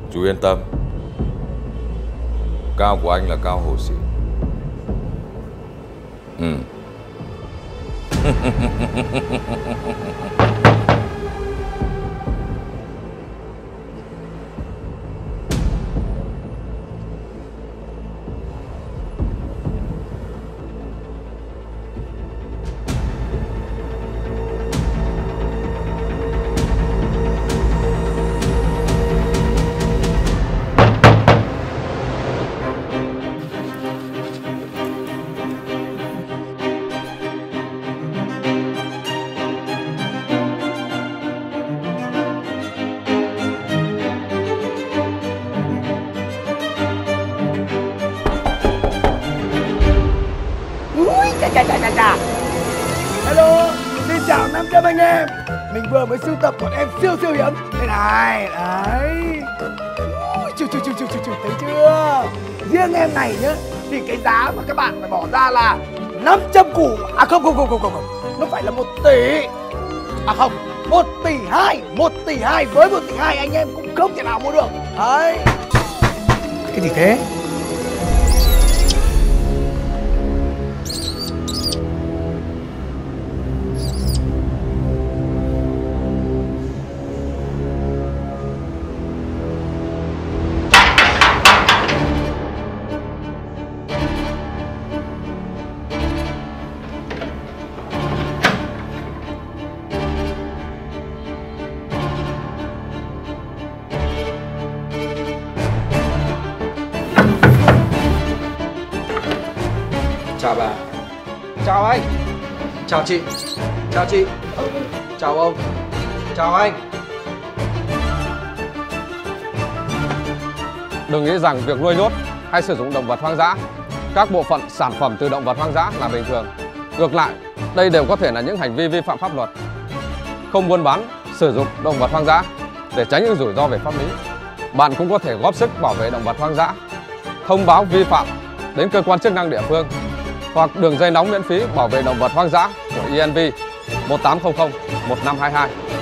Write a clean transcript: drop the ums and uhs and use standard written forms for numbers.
Chú yên tâm, Cao của anh là Cao Hồ Sĩ. Hello, xin chào 500 anh em. Mình vừa mới sưu tập một em siêu hiếm. Đây này, đấy. Thấy chưa? Riêng em này nhá, thì cái giá mà các bạn phải bỏ ra là 500 củ. À không, nó phải là 1 tỷ. À không, 1 tỷ 2. 1 tỷ 2, với 1 tỷ 2 anh em cũng không thể nào mua được. Đấy. Cái gì thế? Chào bà. Chào anh. Chào chị. Chào chị. Chào ông. Chào anh. Đừng nghĩ rằng việc nuôi nhốt hay sử dụng động vật hoang dã, các bộ phận sản phẩm từ động vật hoang dã là bình thường. Ngược lại, đây đều có thể là những hành vi vi phạm pháp luật. Không buôn bán, sử dụng động vật hoang dã để tránh những rủi ro về pháp lý. Bạn cũng có thể góp sức bảo vệ động vật hoang dã. Thông báo vi phạm đến cơ quan chức năng địa phương hoặc đường dây nóng miễn phí bảo vệ động vật hoang dã của ENV 1800 1522.